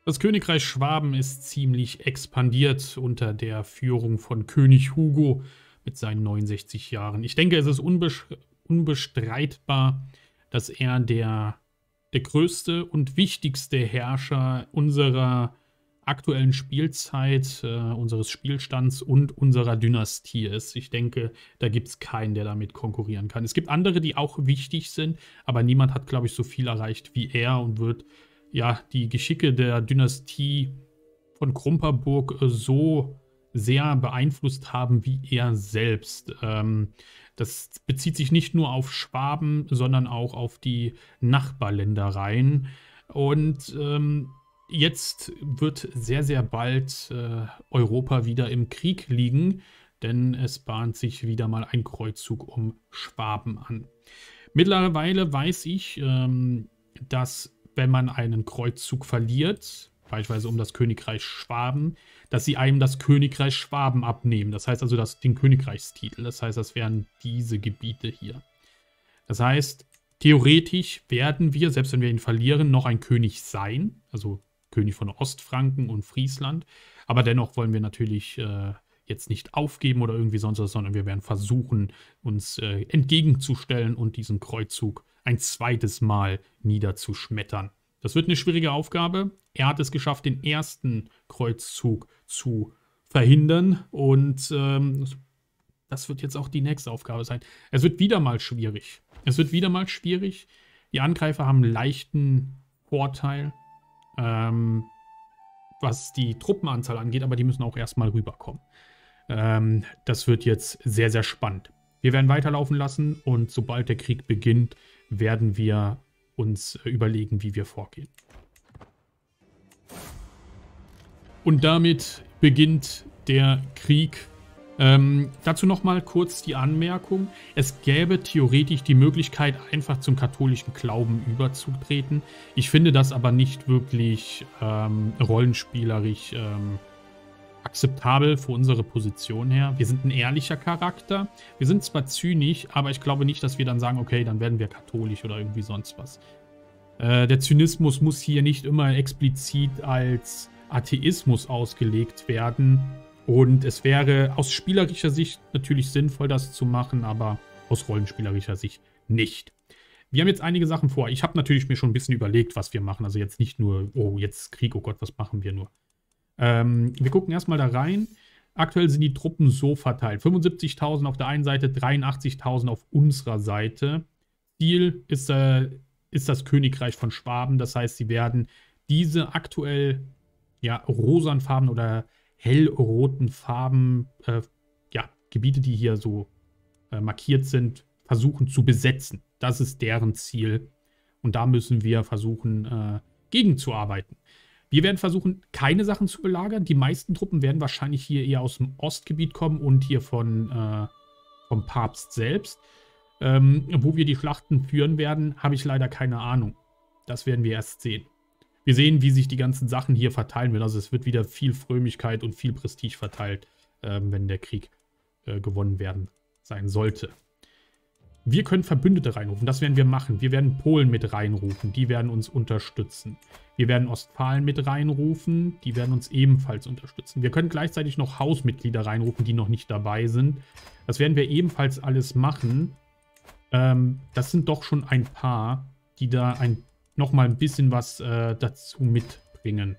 Das Königreich Schwaben ist ziemlich expandiert unter der Führung von König Hugo mit seinen 69 Jahren. Ich denke, es ist unbestreitbar, dass er der größte und wichtigste Herrscher unserer aktuellen Spielzeit, unseres Spielstands und unserer Dynastie ist. Ich denke, da gibt es keinen, der damit konkurrieren kann. Es gibt andere, die auch wichtig sind, aber niemand hat, glaube ich, so viel erreicht wie er und wird ja die Geschicke der Dynastie von Krumperburg so sehr beeinflusst haben wie er selbst. Das bezieht sich nicht nur auf Schwaben, sondern auch auf die Nachbarländereien. Und jetzt wird sehr, sehr bald Europa wieder im Krieg liegen, denn es bahnt sich wieder mal ein Kreuzzug um Schwaben an. Mittlerweile weiß ich, dass wenn man einen Kreuzzug verliert, beispielsweise um das Königreich Schwaben, dass sie einem das Königreich Schwaben abnehmen. Das heißt also den Königreichstitel. Das heißt, das wären diese Gebiete hier. Das heißt, theoretisch werden wir, selbst wenn wir ihn verlieren, noch ein König sein. Also König von Ostfranken und Friesland. Aber dennoch wollen wir natürlich jetzt nicht aufgeben oder irgendwie sonst was, sondern wir werden versuchen, uns entgegenzustellen und diesen Kreuzzug ein zweites Mal niederzuschmettern. Das wird eine schwierige Aufgabe. Er hat es geschafft, den ersten Kreuzzug zu verhindern und das wird jetzt auch die nächste Aufgabe sein. Es wird wieder mal schwierig. Die Angreifer haben einen leichten Vorteil, was die Truppenanzahl angeht, aber die müssen auch erstmal rüberkommen. Das wird jetzt sehr, sehr spannend. Wir werden weiterlaufen lassen und sobald der Krieg beginnt, werden wir uns überlegen, wie wir vorgehen. Und damit beginnt der Krieg. Dazu nochmal kurz die Anmerkung. Es gäbe theoretisch die Möglichkeit, einfach zum katholischen Glauben überzutreten. Ich finde das aber nicht wirklich rollenspielerisch akzeptabel für unsere Position her. Wir sind ein ehrlicher Charakter. Wir sind zwar zynisch, aber ich glaube nicht, dass wir dann sagen, okay, dann werden wir katholisch oder irgendwie sonst was. Der Zynismus muss hier nicht immer explizit als Atheismus ausgelegt werden. Und es wäre aus spielerischer Sicht natürlich sinnvoll, das zu machen, aber aus rollenspielerischer Sicht nicht. Wir haben jetzt einige Sachen vor. Ich habe natürlich mir schon ein bisschen überlegt, was wir machen. Also jetzt nicht nur, oh, jetzt Krieg, oh Gott, was machen wir nur? Wir gucken erstmal da rein. Aktuell sind die Truppen so verteilt. 75.000 auf der einen Seite, 83.000 auf unserer Seite. Ziel ist das Königreich von Schwaben. Das heißt, sie werden diese aktuell ja, rosanfarben oder hellroten Farben, Gebiete, die hier so markiert sind, versuchen zu besetzen. Das ist deren Ziel. Und da müssen wir versuchen, gegenzuarbeiten. Wir werden versuchen, keine Sachen zu belagern. Die meisten Truppen werden wahrscheinlich hier eher aus dem Ostgebiet kommen und hier vom Papst selbst. Wo wir die Schlachten führen werden, habe ich leider keine Ahnung. Das werden wir erst sehen. Wir sehen, wie sich die ganzen Sachen hier verteilen werden. Also es wird wieder viel Frömmigkeit und viel Prestige verteilt, wenn der Krieg gewonnen werden sein sollte. Wir können Verbündete reinrufen, das werden wir machen. Wir werden Polen mit reinrufen, die werden uns unterstützen. Wir werden Ostfalen mit reinrufen, die werden uns ebenfalls unterstützen. Wir können gleichzeitig noch Hausmitglieder reinrufen, die noch nicht dabei sind. Das werden wir ebenfalls alles machen. Das sind doch schon ein paar, die da noch mal ein bisschen was dazu mitbringen.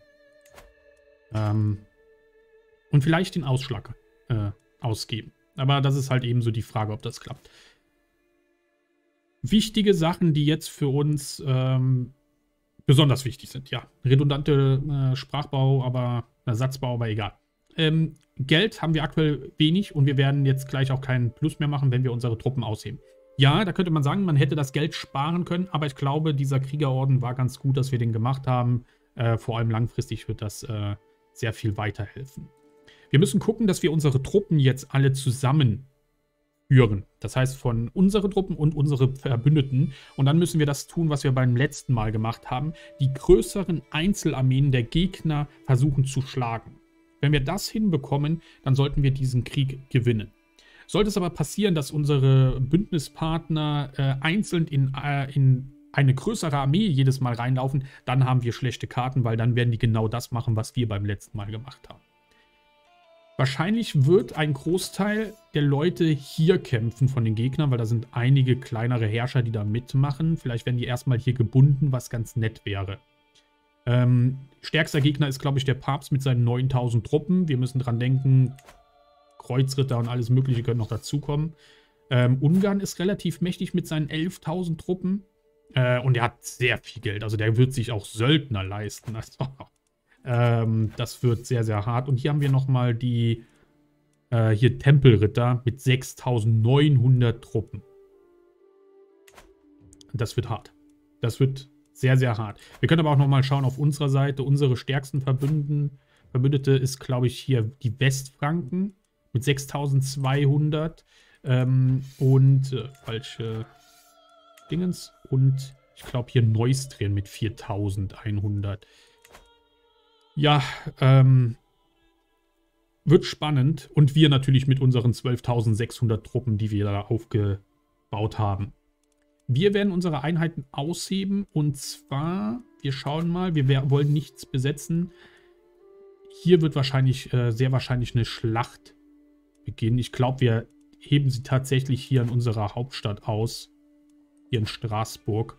Und vielleicht den Ausschlag ausgeben. Aber das ist halt eben so die Frage, ob das klappt. Wichtige Sachen, die jetzt für uns besonders wichtig sind. Ja, redundante Sprachbau, aber Satzbau, aber egal. Geld haben wir aktuell wenig und wir werden jetzt gleich auch keinen Plus mehr machen, wenn wir unsere Truppen ausheben. Ja, da könnte man sagen, man hätte das Geld sparen können, aber ich glaube, dieser Kriegerorden war ganz gut, dass wir den gemacht haben. Vor allem langfristig wird das sehr viel weiterhelfen. Wir müssen gucken, dass wir unsere Truppen jetzt alle zusammenführen. Das heißt, von unseren Truppen und unsere Verbündeten. Und dann müssen wir das tun, was wir beim letzten Mal gemacht haben. Die größeren Einzelarmeen der Gegner versuchen zu schlagen. Wenn wir das hinbekommen, dann sollten wir diesen Krieg gewinnen. Sollte es aber passieren, dass unsere Bündnispartner einzeln in eine größere Armee jedes Mal reinlaufen, dann haben wir schlechte Karten, weil dann werden die genau das machen, was wir beim letzten Mal gemacht haben. Wahrscheinlich wird ein Großteil der Leute hier kämpfen von den Gegnern, weil da sind einige kleinere Herrscher, die da mitmachen. Vielleicht werden die erstmal hier gebunden, was ganz nett wäre. Stärkster Gegner ist, glaube ich, der Papst mit seinen 9000 Truppen. Wir müssen dran denken, Kreuzritter und alles Mögliche können noch dazukommen. Ungarn ist relativ mächtig mit seinen 11.000 Truppen. Und er hat sehr viel Geld. Also der wird sich auch Söldner leisten. Also, das wird sehr, sehr hart. Und hier haben wir nochmal die hier Tempelritter mit 6.900 Truppen. Das wird hart. Das wird sehr, sehr hart. Wir können aber auch nochmal schauen auf unserer Seite. Unsere stärksten Verbündete ist, glaube ich, hier die Westfranken mit 6.200 falsche Dingens. Und ich glaube hier Neustrien mit 4.100. Ja, wird spannend. Und wir natürlich mit unseren 12.600 Truppen, die wir da aufgebaut haben. Wir werden unsere Einheiten ausheben. Und zwar, wir schauen mal, wir wollen nichts besetzen. Hier wird wahrscheinlich, sehr wahrscheinlich eine Schlacht beginnen. Ich glaube, wir heben sie tatsächlich hier in unserer Hauptstadt aus. Hier in Straßburg.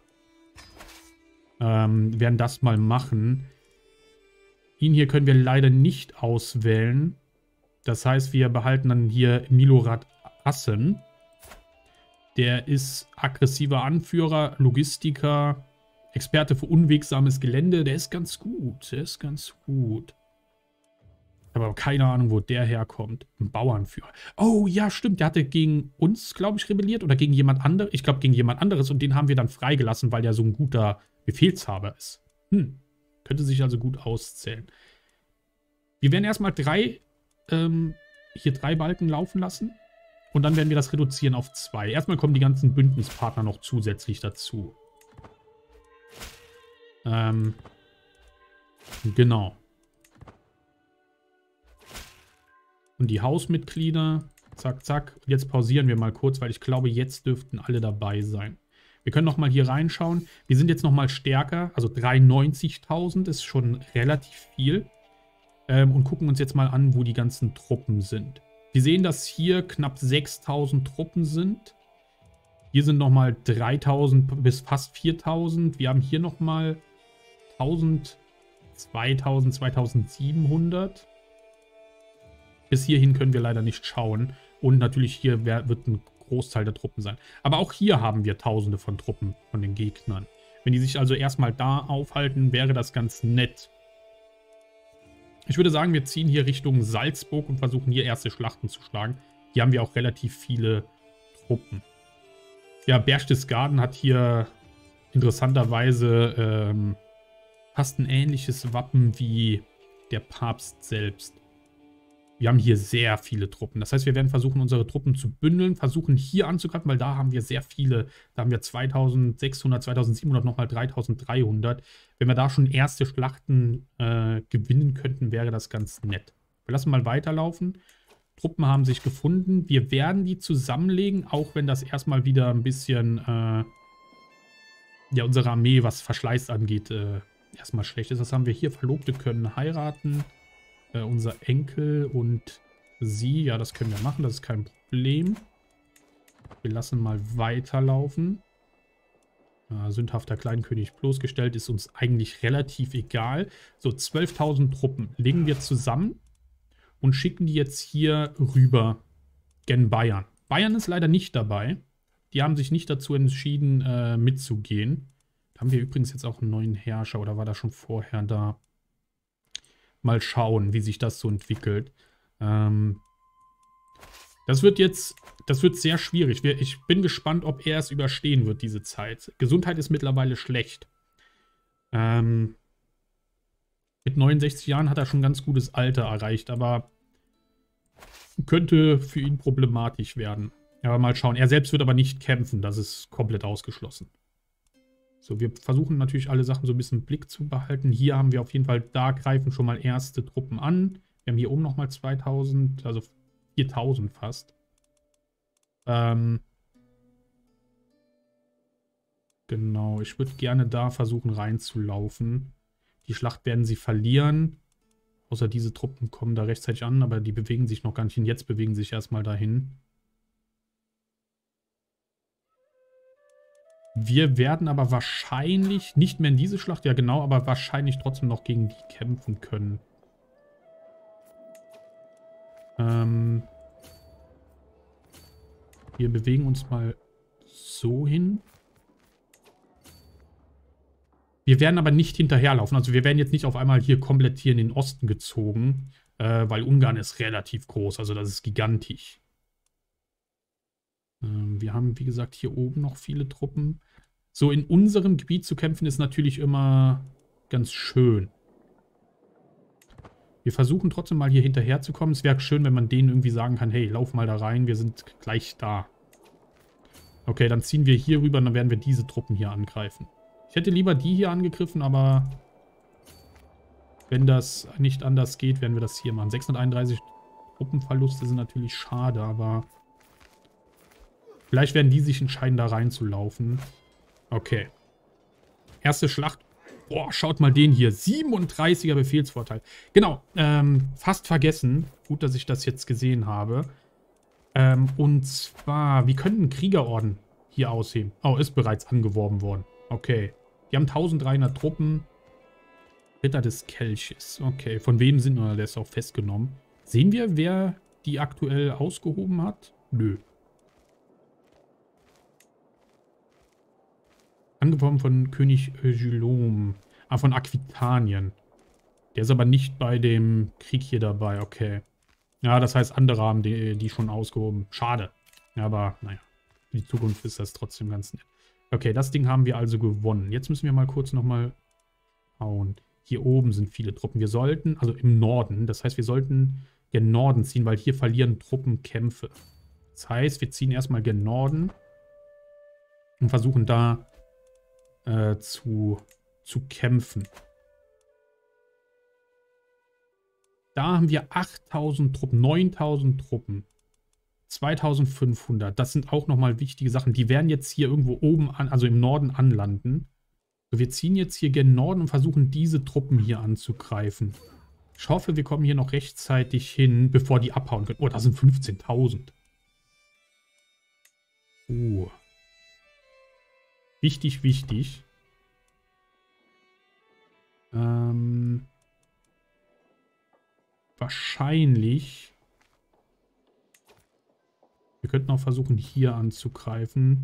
Werden das mal machen. Ihn hier können wir leider nicht auswählen. Das heißt, wir behalten dann hier Milorad Assen. Der ist aggressiver Anführer, Logistiker, Experte für unwegsames Gelände. Der ist ganz gut. Der ist ganz gut. Ich habe aber keine Ahnung, wo der herkommt. Ein Bauernführer. Oh, ja, stimmt. Der hatte gegen uns, glaube ich, rebelliert. Oder gegen jemand anderes. Ich glaube, gegen jemand anderes. Und den haben wir dann freigelassen, weil der so ein guter Befehlshaber ist. Könnte sich also gut auszählen. Wir werden erstmal hier drei Balken laufen lassen. Und dann werden wir das reduzieren auf 2. Erstmal kommen die ganzen Bündnispartner noch zusätzlich dazu. Genau. Und die Hausmitglieder. Zack, zack. Und jetzt pausieren wir mal kurz, weil ich glaube, jetzt dürften alle dabei sein. Wir können nochmal hier reinschauen. Wir sind jetzt nochmal stärker. Also 93.000 ist schon relativ viel. Und gucken uns jetzt mal an, wo die ganzen Truppen sind. Wir sehen, dass hier knapp 6.000 Truppen sind. Hier sind nochmal 3.000 bis fast 4.000. Wir haben hier nochmal 1.000, 2.000, 2.700. Bis hierhin können wir leider nicht schauen. Und natürlich hier wird ein Großteil der Truppen sein. Aber auch hier haben wir Tausende von Truppen von den Gegnern. Wenn die sich also erstmal da aufhalten, wäre das ganz nett. Ich würde sagen, wir ziehen hier Richtung Salzburg und versuchen hier erste Schlachten zu schlagen. Hier haben wir auch relativ viele Truppen. Ja, Berchtesgaden hat hier interessanterweise fast ein ähnliches Wappen wie der Papst selbst. Wir haben hier sehr viele Truppen. Das heißt, wir werden versuchen, unsere Truppen zu bündeln, versuchen hier anzugreifen, weil da haben wir sehr viele. Da haben wir 2.600, 2.700, nochmal 3.300. Wenn wir da schon erste Schlachten gewinnen könnten, wäre das ganz nett. Wir lassen mal weiterlaufen. Truppen haben sich gefunden. Wir werden die zusammenlegen, auch wenn das erstmal wieder ein bisschen, ja, unsere Armee, was Verschleiß angeht, erstmal schlecht ist. Das haben wir hier. Verlobte können heiraten. Unser Enkel und sie, ja, das können wir machen, das ist kein Problem. Wir lassen mal weiterlaufen. Sündhafter Kleinkönig bloßgestellt ist uns eigentlich relativ egal. So, 12.000 Truppen legen wir zusammen und schicken die jetzt hier rüber gen Bayern. Bayern ist leider nicht dabei. Die haben sich nicht dazu entschieden, mitzugehen. Da haben wir übrigens jetzt auch einen neuen Herrscher, oder war das schon vorher da? Mal schauen, wie sich das so entwickelt. Das wird sehr schwierig. Ich bin gespannt, ob er es überstehen wird, diese Zeit. Gesundheit ist mittlerweile schlecht. Mit 69 Jahren hat er schon ein ganz gutes Alter erreicht, aber könnte für ihn problematisch werden. Aber mal schauen. Er selbst wird aber nicht kämpfen. Das ist komplett ausgeschlossen. So, wir versuchen natürlich alle Sachen so ein bisschen im Blick zu behalten. Hier haben wir auf jeden Fall, da greifen schon mal erste Truppen an. Wir haben hier oben nochmal 2.000, also 4.000 fast. Genau, ich würde gerne da versuchen reinzulaufen. Die Schlacht werden sie verlieren. Außer diese Truppen kommen da rechtzeitig an, aber die bewegen sich noch gar nicht hin. Jetzt bewegen sie sich erstmal dahin. Wir werden aber wahrscheinlich nicht mehr in diese Schlacht, ja genau, aber wahrscheinlich trotzdem noch gegen die kämpfen können. Wir bewegen uns mal so hin. Wir werden aber nicht hinterherlaufen. Also wir werden jetzt nicht auf einmal hier komplett hier in den Osten gezogen, weil Ungarn ist relativ groß. Also das ist gigantisch. Wir haben, wie gesagt, hier oben noch viele Truppen. So in unserem Gebiet zu kämpfen ist natürlich immer ganz schön. Wir versuchen trotzdem mal hier hinterher zu kommen. Es wäre schön, wenn man denen irgendwie sagen kann, hey, lauf mal da rein, wir sind gleich da. Okay, dann ziehen wir hier rüber und dann werden wir diese Truppen hier angreifen. Ich hätte lieber die hier angegriffen, aber wenn das nicht anders geht, werden wir das hier machen. 631 Truppenverluste sind natürlich schade, aber vielleicht werden die sich entscheiden, da reinzulaufen. Okay. Erste Schlacht. Boah, schaut mal den hier. 37er Befehlsvorteil. Genau, fast vergessen. Gut, dass ich das jetzt gesehen habe. Und zwar, wie könnten Kriegerorden hier aussehen? Oh, ist bereits angeworben worden. Okay. Die haben 1300 Truppen. Ritter des Kelches. Okay, von wem sind wir? Der ist auch festgenommen. Sehen wir, wer die aktuell ausgehoben hat? Nö. Angeworben von König Guillaume. Ah, von Aquitanien. Der ist aber nicht bei dem Krieg hier dabei. Okay. Ja, das heißt, andere haben die schon ausgehoben. Schade. Ja, aber naja. Für die Zukunft ist das trotzdem ganz nett. Okay, das Ding haben wir also gewonnen. Jetzt müssen wir mal kurz nochmal hauen. Hier oben sind viele Truppen. Wir sollten, also im Norden, das heißt, wir sollten gen Norden ziehen, weil hier verlieren Truppen Kämpfe. Das heißt, wir ziehen erstmal gen Norden und versuchen da zu kämpfen. Da haben wir 8000 Truppen, 9000 Truppen, 2500. Das sind auch nochmal wichtige Sachen. Die werden jetzt hier irgendwo oben an, also im Norden anlanden. So, wir ziehen jetzt hier gen Norden und versuchen diese Truppen hier anzugreifen. Ich hoffe, wir kommen hier noch rechtzeitig hin, bevor die abhauen können. Oh, da sind 15.000. Oh. Wichtig, wichtig. Wahrscheinlich. Wir könnten auch versuchen, hier anzugreifen.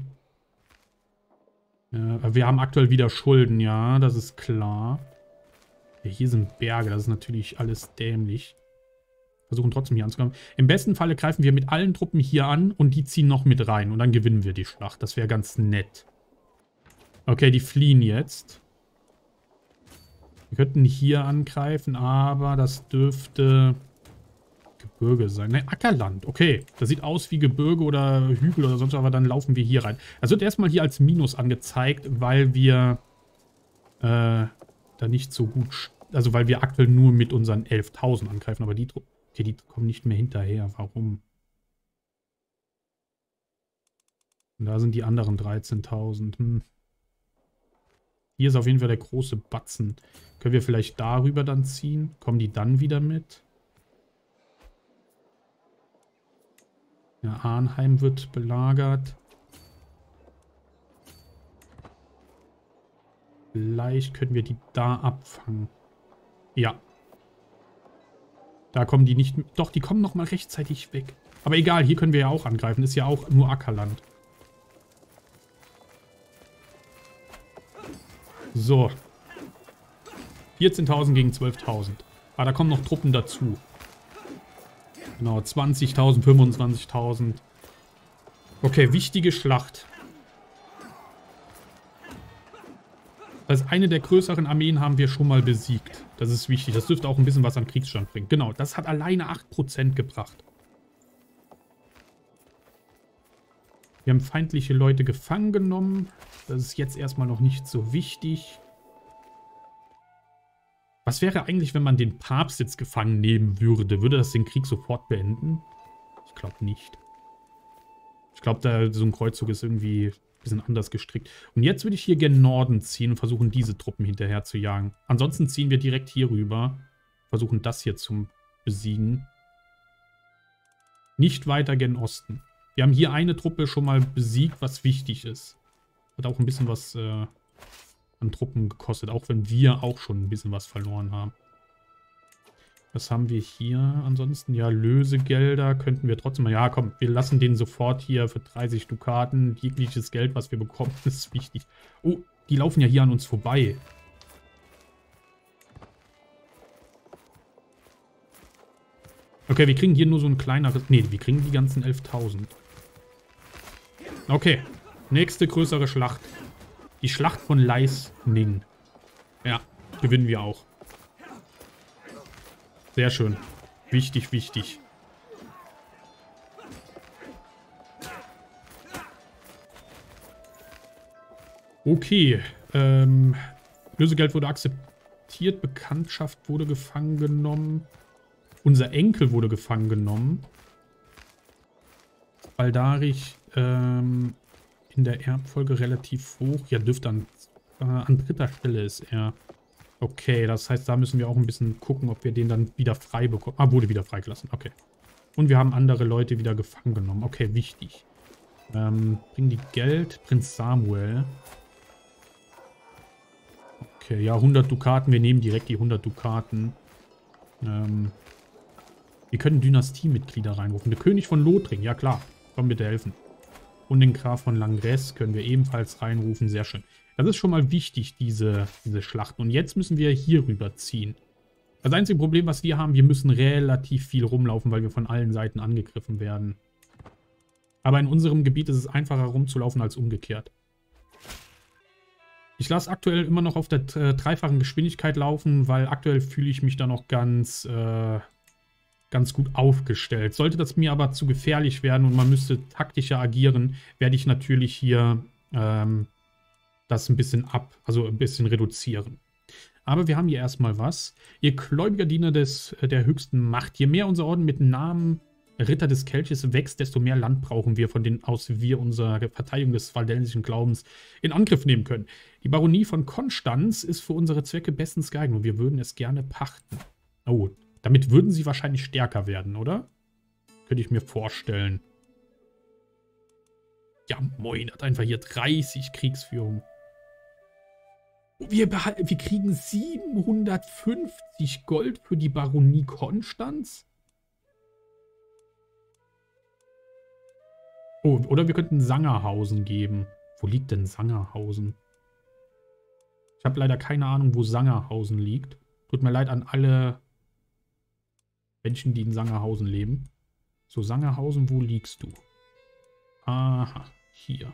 Aber wir haben aktuell wieder Schulden, ja, das ist klar. Ja, hier sind Berge, das ist natürlich alles dämlich. Versuchen trotzdem hier anzugreifen. Im besten Falle greifen wir mit allen Truppen hier an und die ziehen noch mit rein. Und dann gewinnen wir die Schlacht. Das wäre ganz nett. Okay, die fliehen jetzt. Wir könnten hier angreifen, aber das dürfte Gebirge sein. Ne, Ackerland. Okay, das sieht aus wie Gebirge oder Hügel oder sonst was, aber dann laufen wir hier rein. Das wird erstmal hier als Minus angezeigt, weil wir da nicht so gut... Also weil wir aktuell nur mit unseren 11.000 angreifen, aber die Truppen... Okay, die kommen nicht mehr hinterher. Warum? Und da sind die anderen 13.000. Hier ist auf jeden Fall der große Batzen. Können wir vielleicht darüber dann ziehen? Kommen die dann wieder mit? Ja, Arnheim wird belagert. Vielleicht können wir die da abfangen. Ja. Da kommen die nicht... Doch, die kommen nochmal rechtzeitig weg. Aber egal, hier können wir ja auch angreifen. Ist ja auch nur Ackerland. So. 14.000 gegen 12.000. Ah, da kommen noch Truppen dazu. Genau, 20.000, 25.000. Okay, wichtige Schlacht. Das heißt, eine der größeren Armeen haben wir schon mal besiegt. Das ist wichtig. Das dürfte auch ein bisschen was an Kriegsstand bringen. Genau, das hat alleine 8% gebracht. Wir haben feindliche Leute gefangen genommen. Das ist jetzt erstmal noch nicht so wichtig. Was wäre eigentlich, wenn man den Papst jetzt gefangen nehmen würde? Würde das den Krieg sofort beenden? Ich glaube nicht. Ich glaube, so ein Kreuzzug ist irgendwie bisschen anders gestrickt. Und jetzt würde ich hier gen Norden ziehen und versuchen, diese Truppen hinterher zu jagen. Ansonsten ziehen wir direkt hier rüber. Versuchen, das hier zu besiegen. Nicht weiter gen Osten. Wir haben hier eine Truppe schon mal besiegt, was wichtig ist. Hat auch ein bisschen was an Truppen gekostet, auch wenn wir auch schon ein bisschen was verloren haben. Was haben wir hier ansonsten? Ja, Lösegelder könnten wir trotzdem mal... Ja, komm, wir lassen den sofort hier für 30 Dukaten. Jegliches Geld, was wir bekommen, ist wichtig. Oh, die laufen ja hier an uns vorbei. Okay, wir kriegen hier nur so ein kleineres... Ne, wir kriegen die ganzen 11.000. Okay, nächste größere Schlacht. Die Schlacht von Leisning. Ja, gewinnen wir auch. Sehr schön. Wichtig, wichtig. Okay. Lösegeld wurde akzeptiert. Bekanntschaft wurde gefangen genommen. Unser Enkel wurde gefangen genommen. Baldarich in der Erbfolge relativ hoch. Ja, dürfte an 3. Stelle ist er. Okay, das heißt, da müssen wir auch ein bisschen gucken, ob wir den dann wieder frei bekommen. Ah, wurde wieder freigelassen. Okay. Und wir haben andere Leute wieder gefangen genommen. Okay, wichtig. Bringen die Geld. Prinz Samuel. Okay, ja, 100 Dukaten. Wir nehmen direkt die 100 Dukaten. Wir können Dynastiemitglieder reinrufen. Der König von Lothringen, ja klar. Komm bitte helfen. Und den Graf von Langres können wir ebenfalls reinrufen. Sehr schön. Das ist schon mal wichtig, diese Schlachten. Und jetzt müssen wir hier rüberziehen. Das einzige Problem, was wir haben, wir müssen relativ viel rumlaufen, weil wir von allen Seiten angegriffen werden. Aber in unserem Gebiet ist es einfacher rumzulaufen als umgekehrt. Ich lasse aktuell immer noch auf der dreifachen Geschwindigkeit laufen, weil aktuell fühle ich mich da noch ganz gut aufgestellt. Sollte das mir aber zu gefährlich werden und man müsste taktischer agieren, werde ich natürlich hier das ein bisschen also ein bisschen reduzieren. Aber wir haben hier erstmal was. Ihr gläubiger Diener der höchsten Macht. Je mehr unser Orden mit Namen Ritter des Kelches wächst, desto mehr Land brauchen wir, von denen aus wir unsere Verteidigung des waldensischen Glaubens in Angriff nehmen können. Die Baronie von Konstanz ist für unsere Zwecke bestens geeignet und wir würden es gerne pachten. Oh, damit würden sie wahrscheinlich stärker werden, oder? Könnte ich mir vorstellen. Ja, moin, hat einfach hier 30 Kriegsführung. Wir kriegen 750 Gold für die Baronie Konstanz? Oh, oder wir könnten Sangerhausen geben. Wo liegt denn Sangerhausen? Ich habe leider keine Ahnung, wo Sangerhausen liegt. Tut mir leid an alle Menschen, die in Sangerhausen leben. So, Sangerhausen, wo liegst du? Aha, hier.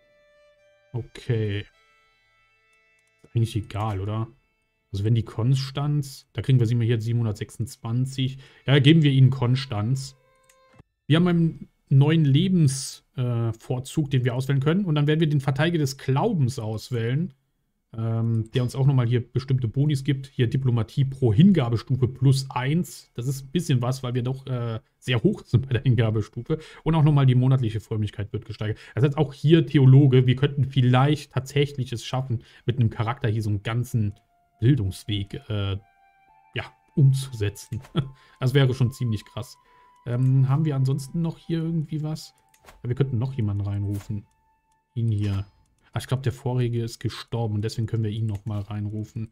Okay. Ist eigentlich egal, oder? Also wenn die Konstanz, da kriegen wir sie mal hier 726. Ja, geben wir ihnen Konstanz. Wir haben einen neuen Lebensvorzug, den wir auswählen können. Und dann werden wir den Verteidiger des Glaubens auswählen, der uns auch nochmal hier bestimmte Bonis gibt. Hier Diplomatie pro Hingabestufe +1. Das ist ein bisschen was, weil wir doch sehr hoch sind bei der Hingabestufe. Und auch nochmal die monatliche Frömmigkeit wird gesteigert. Das heißt auch hier Theologe, wir könnten vielleicht tatsächlich es schaffen, mit einem Charakter hier so einen ganzen Bildungsweg umzusetzen. Das wäre schon ziemlich krass. Haben wir ansonsten noch hier irgendwie was? Ja, wir könnten noch jemanden reinrufen. Ihn hier. Ach, ich glaube, der vorige ist gestorben und deswegen können wir ihn nochmal reinrufen.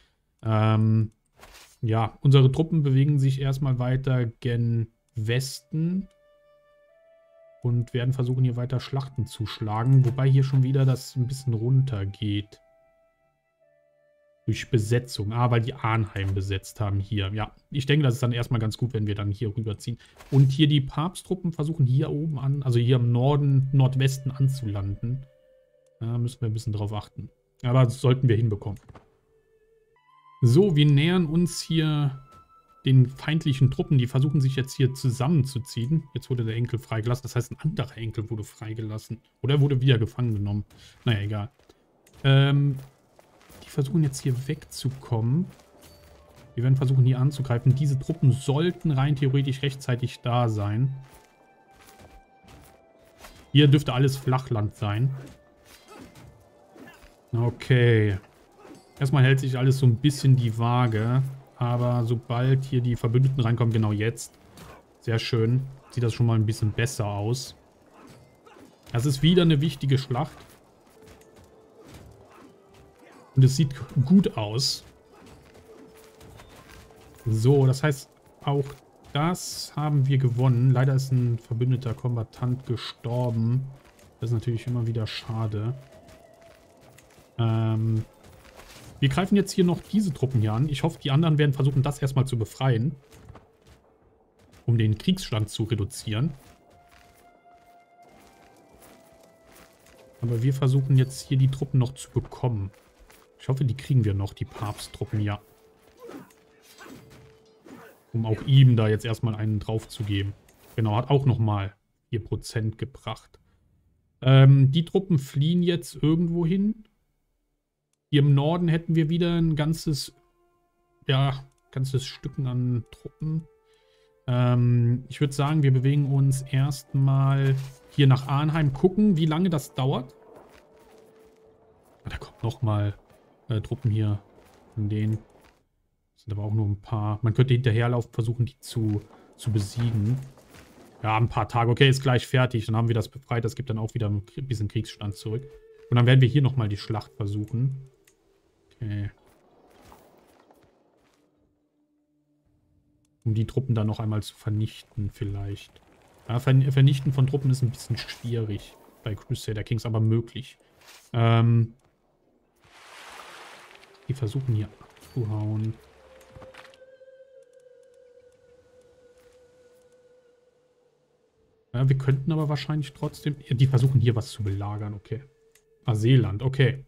Ja, unsere Truppen bewegen sich erstmal weiter gen Westen und werden versuchen, hier weiter Schlachten zu schlagen. Wobei hier schon wieder das ein bisschen runter geht. Durch Besetzung. Ah, weil die Arnheim besetzt haben hier. Ja, ich denke, das ist dann erstmal ganz gut, wenn wir dann hier rüberziehen. Und hier die Papsttruppen versuchen hier oben an, also hier im Norden, Nordwesten anzulanden. Da müssen wir ein bisschen drauf achten. Aber das sollten wir hinbekommen. So, wir nähern uns hier den feindlichen Truppen. Die versuchen sich jetzt hier zusammenzuziehen. Jetzt wurde der Enkel freigelassen. Das heißt, ein anderer Enkel wurde freigelassen. Oder wurde wieder gefangen genommen. Naja, egal. Die versuchen jetzt hier wegzukommen. Wir werden versuchen, hier anzugreifen. Diese Truppen sollten rein theoretisch rechtzeitig da sein. Hier dürfte alles Flachland sein. Okay. Erstmal hält sich alles so ein bisschen die Waage. Aber sobald hier die Verbündeten reinkommen, genau jetzt. Sehr schön. Sieht das schon mal ein bisschen besser aus. Das ist wieder eine wichtige Schlacht. Und es sieht gut aus. So, das heißt, auch das haben wir gewonnen. Leider ist ein verbündeter Kombattant gestorben. Das ist natürlich immer wieder schade. Wir greifen jetzt hier noch diese Truppen hier an. Ich hoffe, die anderen werden versuchen, das erstmal zu befreien. Um den Kriegsstand zu reduzieren. Aber wir versuchen jetzt hier die Truppen noch zu bekommen. Ich hoffe, die kriegen wir noch, die Papsttruppen, ja. Um auch ihm da jetzt erstmal einen drauf zu geben. Genau, hat auch nochmal 4% gebracht. Die Truppen fliehen jetzt irgendwo hin. Hier im Norden hätten wir wieder ein ganzes Stücken an Truppen. Ich würde sagen, wir bewegen uns erstmal hier nach Arnheim. Gucken, wie lange das dauert. Da kommen nochmal Truppen hier von denen. Das sind aber auch nur ein paar. Man könnte hinterherlaufen, versuchen, die zu besiegen. Ja, ein paar Tage. Okay, ist gleich fertig. Dann haben wir das befreit. Das gibt dann auch wieder ein bisschen Kriegsstand zurück. Und dann werden wir hier nochmal die Schlacht versuchen. Okay. Um die Truppen dann noch einmal zu vernichten vielleicht. Ja, Vernichten von Truppen ist ein bisschen schwierig bei Crusader Kings, aber möglich. Die versuchen hier abzuhauen. Ja, wir könnten aber wahrscheinlich trotzdem... Die versuchen hier was zu belagern, okay. Seeland, okay.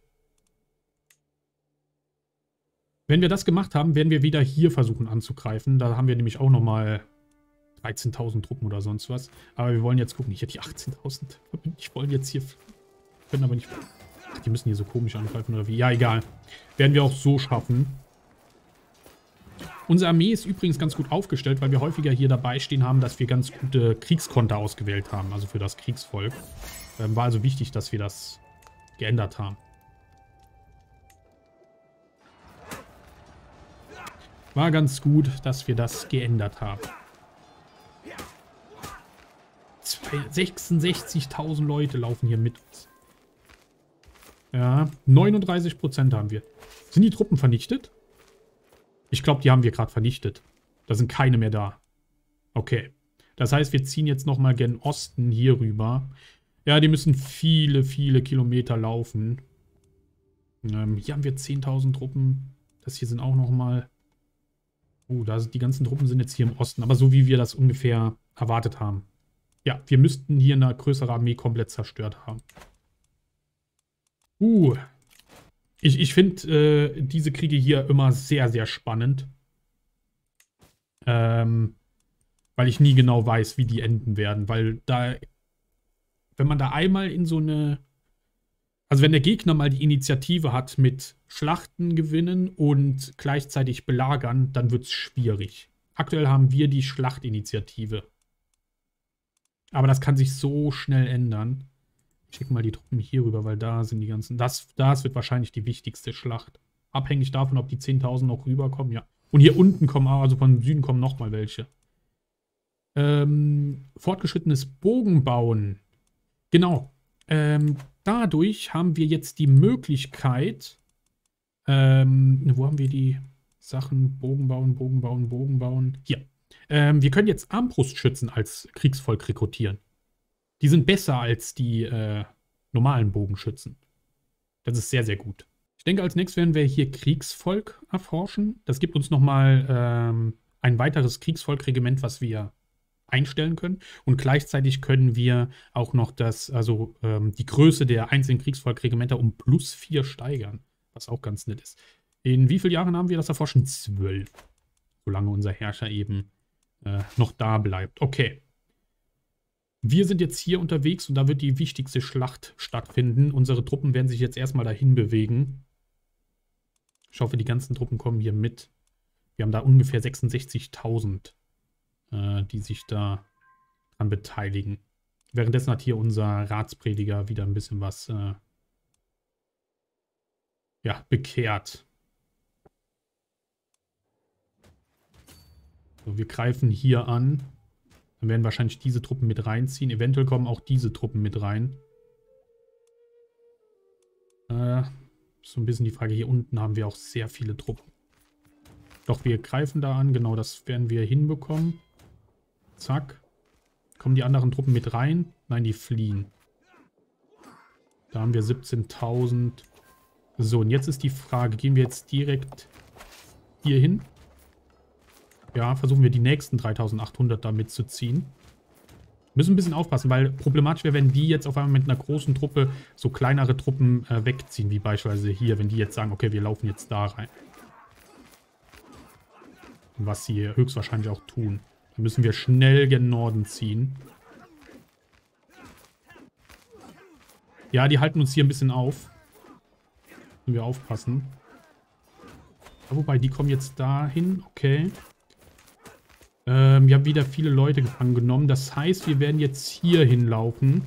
Wenn wir das gemacht haben, werden wir wieder hier versuchen anzugreifen. Da haben wir nämlich auch nochmal 13.000 Truppen oder sonst was. Aber wir wollen jetzt gucken. Ich hätte die 18.000. Ich wollte jetzt hier... Können aber nicht... Ach, die müssen hier so komisch angreifen oder wie? Ja, egal. Werden wir auch so schaffen. Unsere Armee ist übrigens ganz gut aufgestellt, weil wir häufiger hier dabei stehen haben, dass wir ganz gute Kriegskonter ausgewählt haben. Also für das Kriegsvolk. War also wichtig, dass wir das geändert haben. War ganz gut, dass wir das geändert haben. 66.000 Leute laufen hier mit uns. Ja, 39% haben wir. Sind die Truppen vernichtet? Ich glaube, die haben wir gerade vernichtet. Da sind keine mehr da. Okay. Das heißt, wir ziehen jetzt nochmal gen Osten hier rüber. Ja, die müssen viele, viele Kilometer laufen. Hier haben wir 10.000 Truppen. Das hier sind auch nochmal... die ganzen Truppen sind jetzt hier im Osten. Aber so wie wir das ungefähr erwartet haben. Ja, wir müssten hier eine größere Armee komplett zerstört haben. Ich finde diese Kriege hier immer sehr, sehr spannend. Weil ich nie genau weiß, wie die enden werden. Weil da, wenn man da einmal in so eine... Also wenn der Gegner mal die Initiative hat mit Schlachten gewinnen und gleichzeitig belagern, dann wird es schwierig. Aktuell haben wir die Schlachtinitiative. Aber das kann sich so schnell ändern. Ich schicke mal die Truppen hier rüber, weil da sind die ganzen... Das wird wahrscheinlich die wichtigste Schlacht. Abhängig davon, ob die 10.000 noch rüberkommen, ja. Und hier unten kommen, also von Süden kommen nochmal welche. Fortgeschrittenes Bogenbauen. Genau. Dadurch haben wir jetzt die Möglichkeit... wo haben wir die Sachen? Bogenbauen, Bogenbauen, Bogenbauen. Hier. Wir können jetzt Armbrustschützen als Kriegsvolk rekrutieren. Die sind besser als die normalen Bogenschützen. Das ist sehr, sehr gut. Ich denke, als nächstes werden wir hier Kriegsvolk erforschen. Das gibt uns nochmal ein weiteres Kriegsvolkregiment, was wir einstellen können. Und gleichzeitig können wir auch noch die Größe der einzelnen Kriegsvolkregimenter um +4 steigern. Was auch ganz nett ist. In wie vielen Jahren haben wir das erforschen? 12. Solange unser Herrscher eben noch da bleibt. Okay. Wir sind jetzt hier unterwegs und da wird die wichtigste Schlacht stattfinden. Unsere Truppen werden sich jetzt erstmal dahin bewegen. Ich hoffe, die ganzen Truppen kommen hier mit. Wir haben da ungefähr 66.000, die sich da dran beteiligen. Währenddessen hat hier unser Ratsprediger wieder ein bisschen was ja, bekehrt. So, wir greifen hier an. Dann werden wahrscheinlich diese Truppen mit reinziehen. Eventuell kommen auch diese Truppen mit rein. So ein bisschen die Frage. Hier unten haben wir auch sehr viele Truppen. Doch, wir greifen da an. Genau, das werden wir hinbekommen. Zack. Kommen die anderen Truppen mit rein? Nein, die fliehen. Da haben wir 17.000. So, und jetzt ist die Frage, gehen wir jetzt direkt hier hin? Ja, versuchen wir die nächsten 3.800 da mitzuziehen. Müssen ein bisschen aufpassen, weil problematisch wäre, wenn die jetzt auf einmal mit einer großen Truppe so kleinere Truppen wegziehen, wie beispielsweise hier, wenn die jetzt sagen, okay, wir laufen jetzt da rein. Was sie höchstwahrscheinlich auch tun. Dann müssen wir schnell gen Norden ziehen. Ja, die halten uns hier ein bisschen auf. Müssen wir aufpassen. Ja, wobei, die kommen jetzt dahin. Okay. Wir haben wieder viele Leute gefangen genommen. Das heißt, wir werden jetzt hier hinlaufen.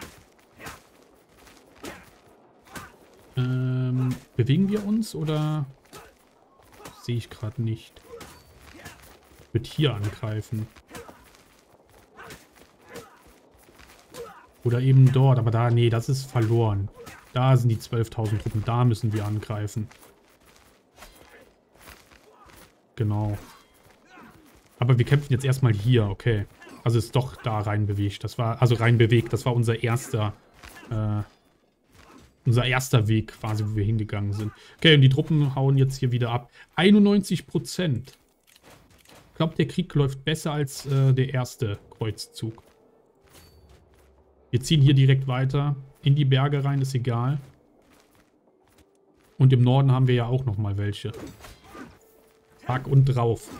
Bewegen wir uns oder? Sehe ich gerade nicht. Ich würde hier angreifen. Oder eben dort. Aber da, nee, das ist verloren. Da sind die 12.000 Truppen. Da müssen wir angreifen. Genau. Aber wir kämpfen jetzt erstmal hier, okay. Also ist doch da rein bewegt. Das war, also rein bewegt, das war unser erster Weg quasi, wo wir hingegangen sind. Okay, und die Truppen hauen jetzt hier wieder ab. 91%. Ich glaube, der Krieg läuft besser als der erste Kreuzzug. Wir ziehen hier direkt weiter. In die Berge rein, ist egal. Und im Norden haben wir ja auch nochmal welche. Zack und drauf.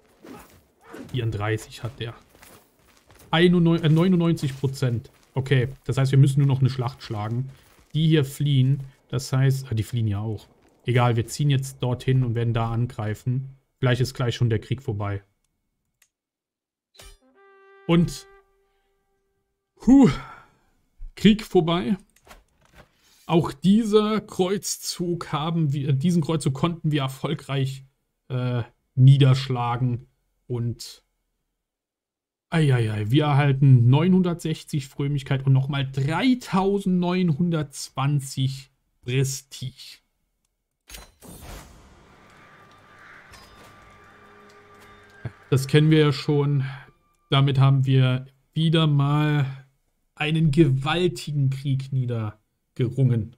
34 hat der. 99%. Okay, das heißt, wir müssen nur noch eine Schlacht schlagen. Die hier fliehen. Das heißt, die fliehen ja auch. Egal, wir ziehen jetzt dorthin und werden da angreifen. Vielleicht ist gleich schon der Krieg vorbei. Und Krieg vorbei. Auch dieser Kreuzzug diesen Kreuzzug konnten wir erfolgreich niederschlagen. Und wir erhalten 960 Frömmigkeit und nochmal 3920 Prestige. Das kennen wir ja schon. Damit haben wir wieder mal einen gewaltigen Krieg niedergerungen.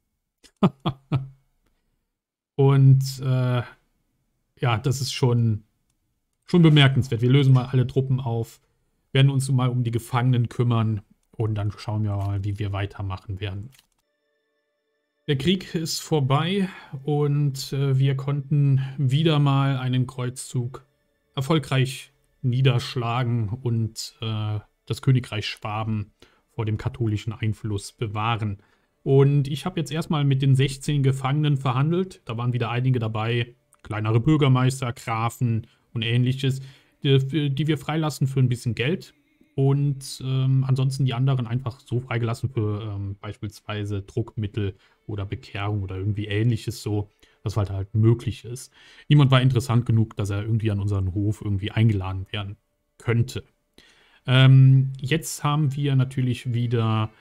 Und ja, das ist schon bemerkenswert. Wir lösen mal alle Truppen auf, werden uns mal um die Gefangenen kümmern und dann schauen wir mal, wie wir weitermachen werden. Der Krieg ist vorbei und wir konnten wieder mal einen Kreuzzug erfolgreich niederschlagen und das Königreich Schwaben vor dem katholischen Einfluss bewahren. Und ich habe jetzt erstmal mit den 16 Gefangenen verhandelt. Da waren wieder einige dabei, kleinere Bürgermeister, Grafen und ähnliches, die wir freilassen für ein bisschen Geld. Und ansonsten die anderen einfach so freigelassen für beispielsweise Druckmittel oder Bekehrung oder irgendwie ähnliches so, was halt möglich ist. Niemand war interessant genug, dass er irgendwie an unseren Hof irgendwie eingeladen werden könnte. Jetzt haben wir natürlich wieder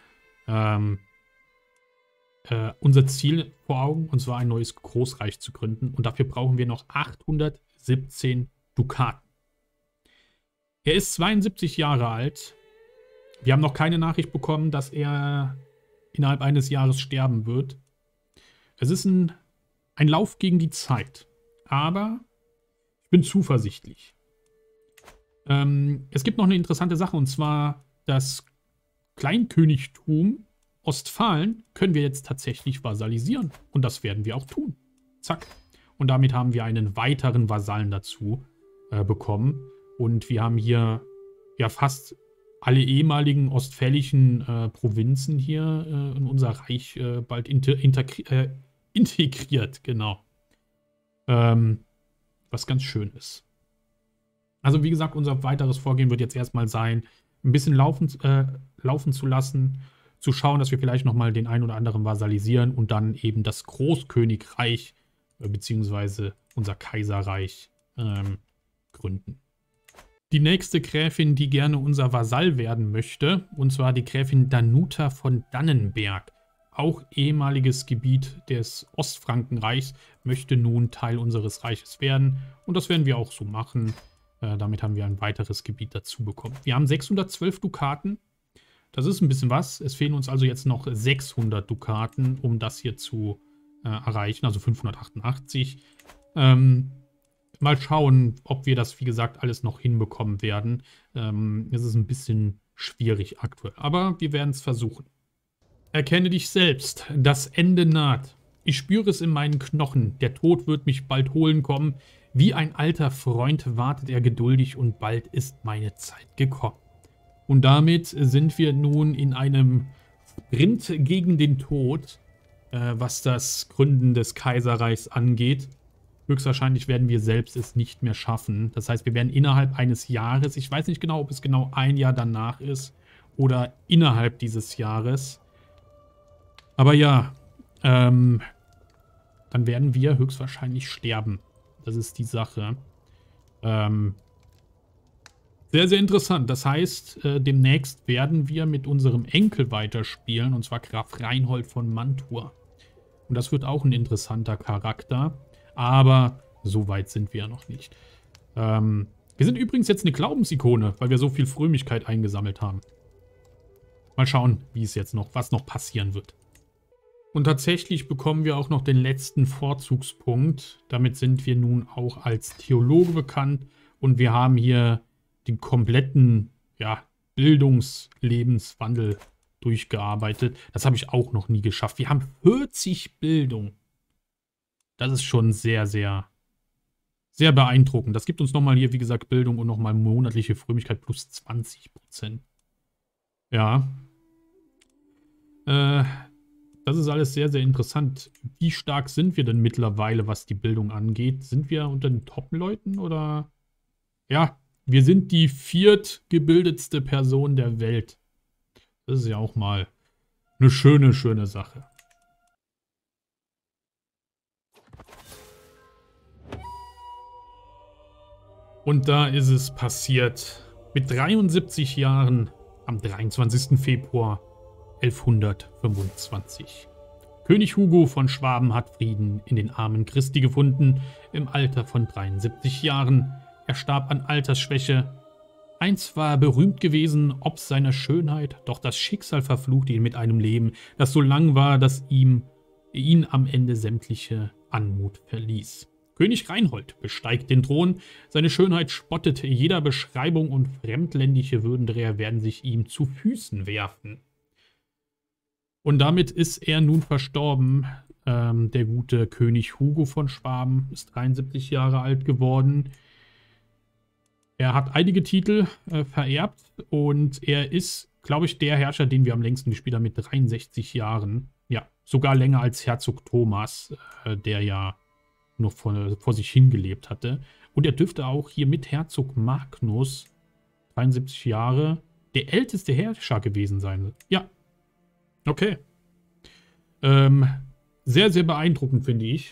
unser Ziel vor Augen, und zwar ein neues Großreich zu gründen. Und dafür brauchen wir noch 817 Dukaten. Er ist 72 Jahre alt. Wir haben noch keine Nachricht bekommen, dass er innerhalb eines Jahres sterben wird. Es ist ein Lauf gegen die Zeit. Aber ich bin zuversichtlich. Es gibt noch eine interessante Sache, und zwar das Kleinkönigtum Ostfalen können wir jetzt tatsächlich vasalisieren. Und das werden wir auch tun. Zack. Und damit haben wir einen weiteren Vasallen dazu bekommen. Und wir haben hier ja fast alle ehemaligen ostfälischen Provinzen hier in unser Reich bald integriert. Genau. Was ganz schön ist. Also wie gesagt, unser weiteres Vorgehen wird jetzt erstmal sein, ein bisschen laufen zu lassen. zu schauen, dass wir vielleicht nochmal den einen oder anderen vasalisieren und dann eben das Großkönigreich beziehungsweise unser Kaiserreich gründen. Die nächste Gräfin, die gerne unser Vasall werden möchte, und zwar die Gräfin Danuta von Dannenberg, auch ehemaliges Gebiet des Ostfrankenreichs, möchte nun Teil unseres Reiches werden. Und das werden wir auch so machen. Damit haben wir ein weiteres Gebiet dazu bekommen. Wir haben 612 Dukaten. Das ist ein bisschen was. Es fehlen uns also jetzt noch 600 Dukaten, um das hier zu erreichen, also 588. Mal schauen, ob wir das, wie gesagt, alles noch hinbekommen werden. Es ist ein bisschen schwierig aktuell, aber wir werden es versuchen. Erkenne dich selbst, das Ende naht. Ich spüre es in meinen Knochen, der Tod wird mich bald holen kommen. Wie ein alter Freund wartet er geduldig und bald ist meine Zeit gekommen. Und damit sind wir nun in einem Sprint gegen den Tod, was das Gründen des Kaiserreichs angeht. Höchstwahrscheinlich werden wir selbst es nicht mehr schaffen. Das heißt, wir werden innerhalb eines Jahres, ich weiß nicht genau, ob es genau ein Jahr danach ist oder innerhalb dieses Jahres. Aber ja, dann werden wir höchstwahrscheinlich sterben. Das ist die Sache. Sehr, sehr interessant. Das heißt, demnächst werden wir mit unserem Enkel weiterspielen, und zwar Graf Reinhold von Mantua. Und das wird auch ein interessanter Charakter. Aber so weit sind wir ja noch nicht. Wir sind übrigens jetzt eine Glaubensikone, weil wir so viel Frömmigkeit eingesammelt haben. Mal schauen, wie es jetzt noch, was noch passieren wird. Und tatsächlich bekommen wir auch noch den letzten Vorzugspunkt. Damit sind wir nun auch als Theologe bekannt. Und wir haben hier den kompletten Bildungslebenswandel durchgearbeitet. Das habe ich auch noch nie geschafft. Wir haben 40 Bildung. Das ist schon sehr, sehr, sehr beeindruckend. Das gibt uns nochmal hier, wie gesagt, Bildung und nochmal monatliche Frömmigkeit plus 20%. Ja. Das ist alles sehr, sehr interessant. Wie stark sind wir denn mittlerweile, was die Bildung angeht? Sind wir unter den Top-Leuten oder? Ja, wir sind die viertgebildetste Person der Welt. Das ist ja auch mal eine schöne, schöne Sache. Und da ist es passiert. Mit 73 Jahren am 23. Februar 1125. König Hugo von Schwaben hat Frieden in den Armen Christi gefunden, im Alter von 73 Jahren. Er starb an Altersschwäche. Einst war er berühmt gewesen, ob seiner Schönheit, doch das Schicksal verfluchte ihn mit einem Leben, das so lang war, dass ihn am Ende sämtliche Anmut verließ. König Reinhold besteigt den Thron, seine Schönheit spottet jeder Beschreibung und fremdländische Würdenträger werden sich ihm zu Füßen werfen. Und damit ist er nun verstorben. Der gute König Hugo von Schwaben ist 73 Jahre alt geworden. Er hat einige Titel vererbt und er ist, glaube ich, der Herrscher, den wir am längsten gespielt haben mit 63 Jahren. Ja, sogar länger als Herzog Thomas, der ja noch vor sich hingelebt hatte. Und er dürfte auch hier mit Herzog Magnus, 73 Jahre, der älteste Herrscher gewesen sein. Ja. Okay. Sehr, sehr beeindruckend, finde ich.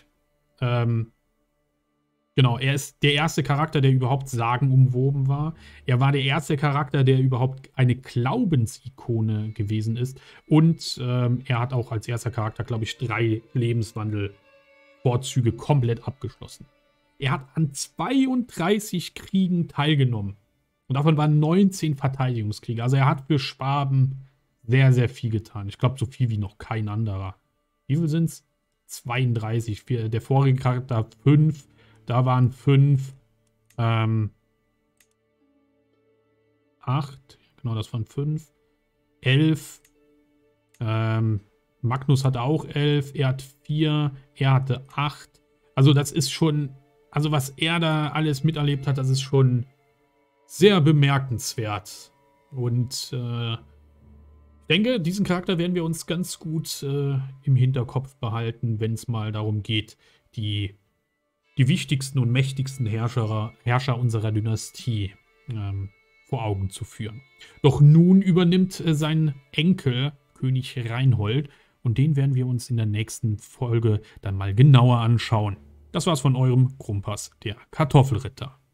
Genau, er ist der erste Charakter, der überhaupt sagenumwoben war. Er war der erste Charakter, der überhaupt eine Glaubensikone gewesen ist. Und er hat auch als erster Charakter, glaube ich, 3 Lebenswandelvorzüge komplett abgeschlossen. Er hat an 32 Kriegen teilgenommen. Und davon waren 19 Verteidigungskriege. Also er hat für Schwaben sehr, sehr viel getan. Ich glaube, so viel wie noch kein anderer. Wie viel sind es? 32. Der vorige Charakter 5. Da waren 5. 8. Genau, das waren 5. 11. Magnus hatte auch 11. Er hat 4. Er hatte 8. Also das ist schon... Also was er da alles miterlebt hat, das ist schon sehr bemerkenswert. Und ich denke, diesen Charakter werden wir uns ganz gut im Hinterkopf behalten, wenn es mal darum geht, die wichtigsten und mächtigsten Herrscher unserer Dynastie vor Augen zu führen. Doch nun übernimmt sein Enkel König Reinhold. Und den werden wir uns in der nächsten Folge dann mal genauer anschauen. Das war's von eurem Krummpas, der Kartoffelritter.